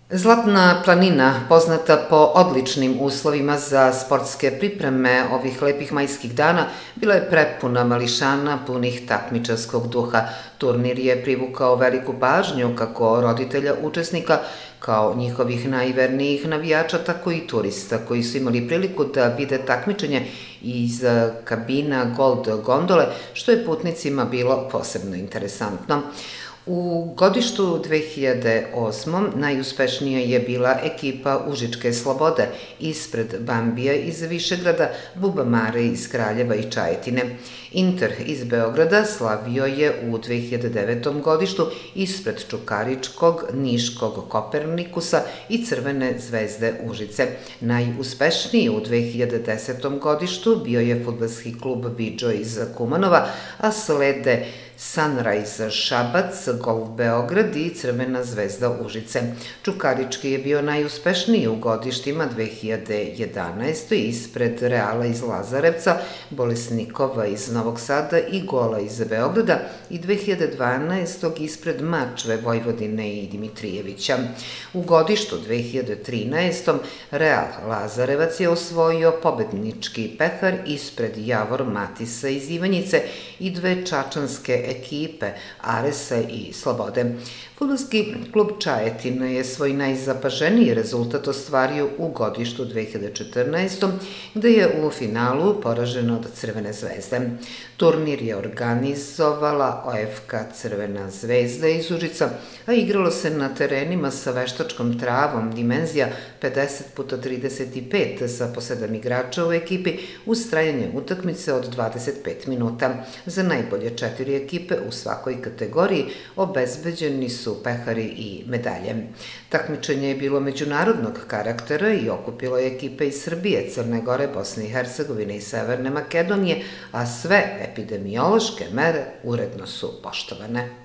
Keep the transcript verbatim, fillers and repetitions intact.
Zlatna planina, poznata po odličnim uslovima za sportske pripreme ovih lepih majskih dana, bila je prepuna mališana punih takmičarskog duha. Turnir je privukao veliku pažnju kako roditelja učesnika, kao njihovih najvernijih navijača, tako i turista koji su imali priliku da vide takmičenje iz kabina Gold gondole, što je putnicima bilo posebno interesantno. U godištu dve hiljade osmom najuspešnija je bila ekipa Užičke Slobode ispred Bambija iz Višegrada, Bubamare iz Kraljeva i Čajetine. Inter iz Beograda slavio je u dve hiljade devetom godištu ispred Čukaričkog, Niškog Kopernikusa i Crvene zvezde Užice. Najuspešniji u dve hiljade desetom godištu bio je fudbalski klub Bidžo iz Kumanova, a slede Sunrise Šabac, Golf Beograd i Crvena zvezda Užice. Čukarički je bio najuspešniji u godištima dve hiljade jedanaeste. ispred Reala iz Lazarevca, Bolesnikova iz Novog Sada i Gola iz Beograda i dve hiljade dvanaeste. ispred Mačve, Vojvodine i Dimitrijevića. U godištu dve hiljade trinaeste. Real Lazarevac je osvojio pobednički pehar ispred Javor Matisa iz Ivanjice i dve čačanske ekipe Aresa i Slobode. Fudbalski klub Čajetina je svoj najzapaženiji rezultat ostvario u godištu dve hiljade četrnaeste. gde je u finalu poražen od Crvene zvezde. Turnir je organizovala O F K Crvena zvezda iz Užica, a igralo se na terenima sa veštačkom travom dimenzija pedeset puta trideset pet sa po sedam igrača u ekipi uz trajanje utakmice od dvadeset pet minuta. Za najbolje četiri ekipe u svakoj kategoriji obezbeđeni su pehari i medalje. Takmičenje je bilo međunarodnog karaktera i okupilo je ekipe iz Srbije, Crne Gore, Bosne i Hercegovine i Severne Makedonije, a sve epidemiološke mere uredno su poštovane.